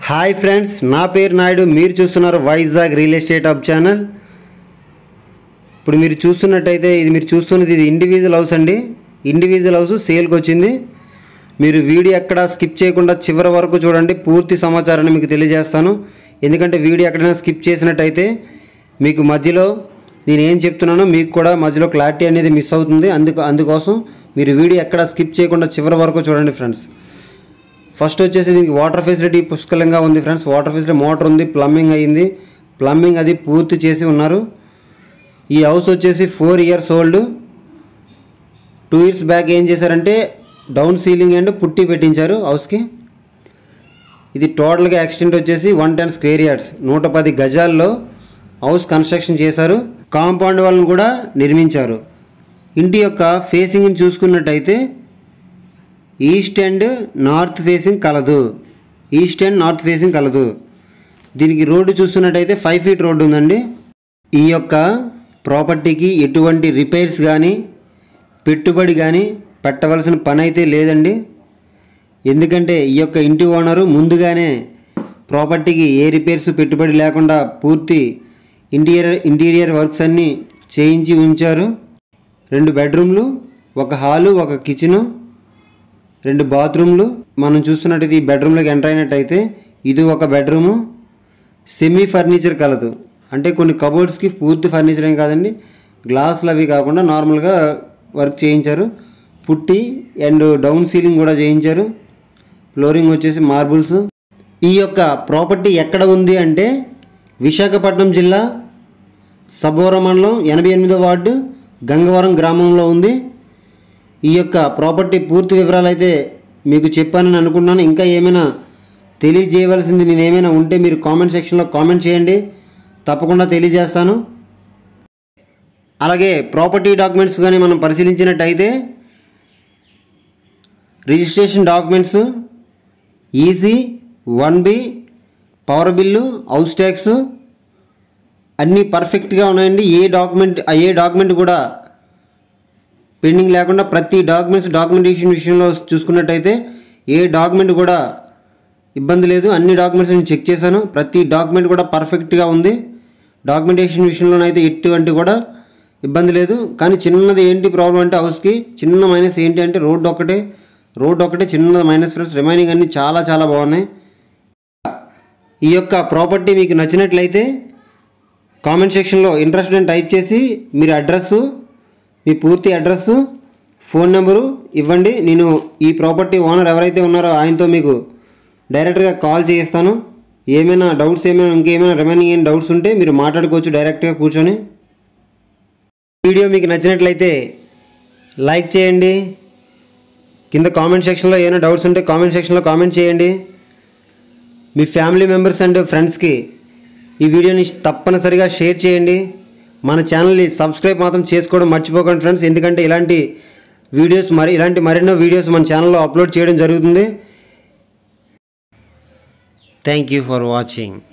Hi friends, నా పేరు నాయుడు. మీరు చూస్తున్నారు Vizag real estate hub channel. ఇప్పుడు మీరు చూస్తున్నట్టయితే ఇది ఇండివిజువల్ హౌస్ అండి. ఇండివిజువల్ హౌస్ సేల్కి వచ్చింది. మీరు వీడియో ఎక్కడ స్కిప్ చేయకుండా చివరి వరకు చూడండి. పూర్తి సమాచారాన్ని మీకు తెలియజేస్తాను. ఎందుకంటే వీడియో ఎక్కడైనా స్కిప్ చేసినట్టయితే మీకు మధ్యలో నేను ఏం చెప్తున్నానో మీకు కూడా మధ్యలో క్లారిటీ అనేది మిస్ అవుతుంది. అందుకోసం మీరు వీడియో ఎక్కడ స్కిప్ చేయకుండా చివరి వరకు చూడండి ఫ్రెండ్స్. ఫస్ట్ వచ్చేసి దీనికి వాటర్ ఫెసిలిటీ పుష్కలంగా ఉంది ఫ్రెండ్స్. వాటర్ ఫెసిలిటీ మోటార్ ఉంది, ప్లంబింగ్ అయ్యింది. ప్లంబింగ్ అది పూర్తి చేసి ఉన్నారు. ఈ హౌస్ వచ్చేసి 4 years ఓల్డ్. 2 years బ్యాక్ ఏం చేశారంటే డౌన్ సీలింగ్ అండ్ పుట్టి పెట్టించారు హౌస్కి. ఇది టోటల్గా ఎక్స్టెంట్ వచ్చేసి 110 square yards, 110 గజాల్లో హౌస్ కన్స్ట్రక్షన్ చేశారు. కాంపౌండ్ వాళ్ళని కూడా నిర్మించారు. ఇంటి యొక్క ఫేసింగ్ని చూసుకున్నట్టయితే ఈస్ట్ అండ్ నార్త్ ఫేసింగ్ కలదు. దీనికి రోడ్డు చూస్తున్నట్టయితే 5 feet రోడ్డు ఉందండి. ఈ యొక్క ప్రాపర్టీకి ఎటువంటి రిపేర్స్ కానీ పెట్టుబడి కానీ పెట్టవలసిన పని అయితే లేదండి. ఎందుకంటే ఈ యొక్క ఇంటి ఓనరు ముందుగానే ప్రాపర్టీకి ఏ రిపేర్స్ పెట్టుబడి లేకుండా పూర్తి ఇంటీరియర్ వర్క్స్ అన్నీ చేయించి ఉంచారు. 2 bedrooms, 1 hall, 1 kitchen, 2 bathrooms. మనం చూస్తున్నట్టయితే ఈ బెడ్రూమ్లోకి ఎంటర్ అయినట్టయితే ఇది 1 bedroom, సెమీ ఫర్నిచర్ కలదు. అంటే కొన్ని కబోర్డ్స్కి పూర్తి ఫర్నిచర్ ఏం కాదండి, గ్లాసులు అవి కాకుండా నార్మల్గా వర్క్ చేయించారు. పుట్టి అండ్ డౌన్ సీలింగ్ కూడా చేయించారు. ఫ్లోరింగ్ వచ్చేసి మార్బుల్స్. ఈ యొక్క ప్రాపర్టీ ఎక్కడ ఉంది అంటే విశాఖపట్నం జిల్లా సబోర మండలం 88వ వార్డు గంగవరం గ్రామంలో ఉంది. ఈ యొక్క ప్రాపర్టీ పూర్తి వివరాలు అయితే మీకు చెప్పానని అనుకుంటున్నాను. ఇంకా ఏమైనా తెలియజేయవలసింది నేను ఏమైనా ఉంటే మీరు కామెంట్ సెక్షన్లో కామెంట్ చేయండి, తప్పకుండా తెలియజేస్తాను. అలాగే ప్రాపర్టీ డాక్యుమెంట్స్ కానీ మనం పరిశీలించినట్టయితే registration documents, EC, 1B, power bill, house tax అన్నీ పర్ఫెక్ట్గా ఉన్నాయండి. ఏ డాక్యుమెంట్ కూడా పెండింగ్ లేకుండా ప్రతి డాక్యుమెంటేషన్ విషయంలో చూసుకున్నట్టయితే ఏ డాక్యుమెంట్ కూడా ఇబ్బంది లేదు. అన్ని డాక్యుమెంట్స్ నేను చెక్ చేశాను. ప్రతి డాక్యుమెంట్ కూడా పర్ఫెక్ట్గా ఉంది. డాక్యుమెంటేషన్ విషయంలోనైతే ఎటువంటి కూడా ఇబ్బంది లేదు. కానీ చిన్నది ఏంటి ప్రాబ్లం అంటే హౌస్కి చిన్న మైనస్ ఏంటి అంటే రోడ్ ఒకటే చిన్న మైనస్ ఫ్రెండ్స్. రిమైనింగ్ అన్నీ చాలా చాలా బాగున్నాయి. ఈ యొక్క ప్రాపర్టీ మీకు నచ్చినట్లయితే కామెంట్ సెక్షన్లో ఇంట్రెస్ట్ అని టైప్ చేసి మీరు మీ పూర్తి అడ్రస్సు, ఫోన్ నెంబరు ఇవ్వండి. నేను ఈ ప్రాపర్టీ ఓనర్ ఎవరైతే ఉన్నారో ఆయనతో మీకు డైరెక్ట్గా కాల్ చేయిస్తాను. ఏమైనా డౌట్స్ ఇంకేమైనా రిమైనింగ్ డౌట్స్ ఉంటే మీరు మాట్లాడుకోవచ్చు డైరెక్ట్గా కూర్చొని. వీడియో మీకు నచ్చినట్లయితే లైక్ చేయండి. కింద కామెంట్ సెక్షన్లో ఏమైనా డౌట్స్ ఉంటే కామెంట్ సెక్షన్లో కామెంట్ చేయండి. మీ ఫ్యామిలీ మెంబర్స్ అండ్ ఫ్రెండ్స్కి ఈ వీడియోని తప్పనిసరిగా షేర్ చేయండి. మన ఛానల్ని సబ్స్క్రైబ్ మాత్రం చేసుకోవడం మర్చిపోకండి ఫ్రెండ్స్. ఎందుకంటే ఇలాంటి మరెన్నో వీడియోస్ మన ఛానల్లో అప్లోడ్ చేయడం జరుగుతుంది. Thank you for watching.